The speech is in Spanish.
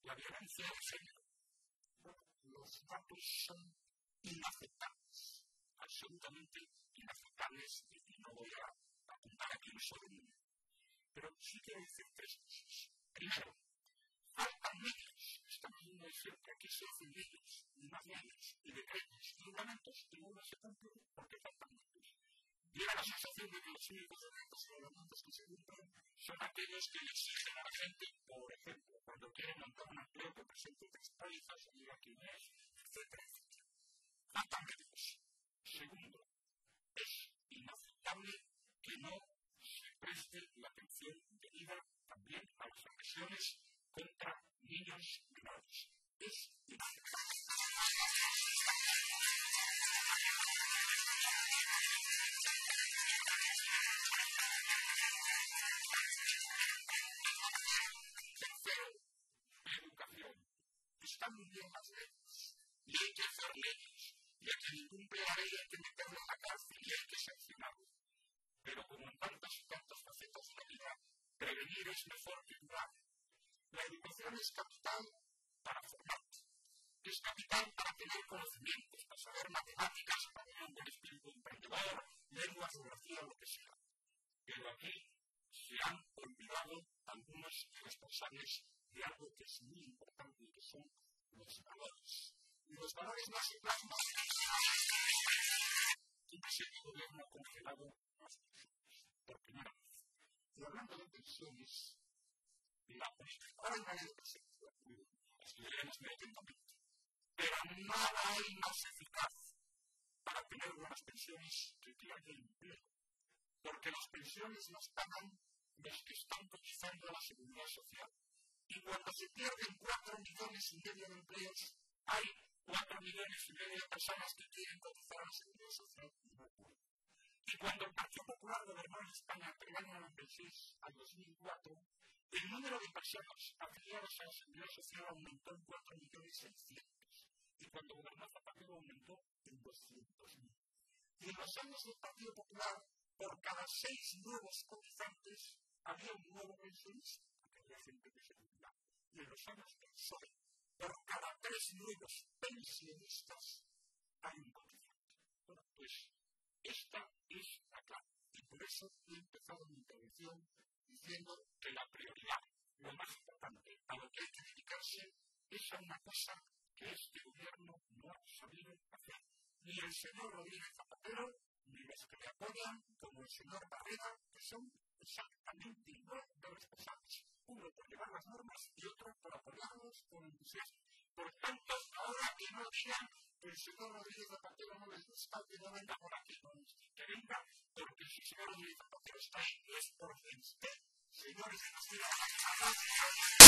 la violencia de género. Bueno, los datos son inaceptables, absolutamente inaceptables, y no voy a apuntar aquí un solo número. Pero sí quiero decir tres cosas. Primero, faltan medios. Estamos viendo siempre que se hacen medios, y más medios, y decretos, y reglamentos, y uno se cumple porque faltan medios. Llega la sensación de que los únicos decretos y reglamentos que se cumplen son aquellos que le exigen a la gente, por ejemplo, cuando quieren montar un empleo que presente tres pólizas, y diga quién es, etcétera, etcétera. Faltan medios. Segundo, es inaceptable que no se preste la atención debida también a las agresiones contra niños menores. Es inaceptable. Tercero, educación. Están muy bien las leyes, y hay que hacer leyes, y a quien incumple la ley hay que meterlo en la cárcel y hay que sancionarlo. Pero como en tantas y tantas facetas de la vida, prevenir es mejor que curar. La educación es capital para formarte, es capital para tener conocimientos, para saber matemáticas, para tener un buen espíritu emprendedor, lengua, geografía, lo que sea. Pero aquí se han olvidado algunos responsables de algo que es muy importante y que son los valores. Y los valores no se plasman en que el gobierno ha congelado las pensiones. Por primera vez. Y hablando de pensiones, la política, ahora hay una ley de pensiones, las que veremos inmediatamente, pero nada hay más eficaz para tener buenas pensiones que haya empleo. Porque las pensiones las pagan los que están cotizando a la seguridad social. Y cuando se pierden 4,5 millones de empleos, hay 4,5 millones de personas que quieren cotizar a la seguridad social y no pueden. Y cuando el Partido Popular gobernó en España entre el año 96 al 2004, el número de personas afiliadas a la seguridad social aumentó en 4,6 millones. Y cuando gobernó Zapatero aumentó en 200.000. Y en los años del Partido Popular, por cada 6 nuevos cotizantes, había un nuevo pensionista, porque había gente que se jubilaba. Y en los años del PSOE, por cada 3 nuevos pensionistas, hay un cotizante. Bueno, pues esta es la clave. Y por eso he empezado mi intervención diciendo que la prioridad, lo más importante, a lo que hay que dedicarse, es a una cosa que este gobierno no ha sabido hacer. Ni el señor Rodríguez Zapatero, ni los que le apoyan, como el señor Barrera, que son exactamente igual de responsables. Uno por llevar las normas y otro por apoyarlos con entusiasmo. Por tanto, ahora que no digan que el señor Rodríguez Zapatero no les gusta, que no venga por aquí, que venga, porque si el señor Rodríguez Zapatero está ahí, es porque usted, señores de la ciudad,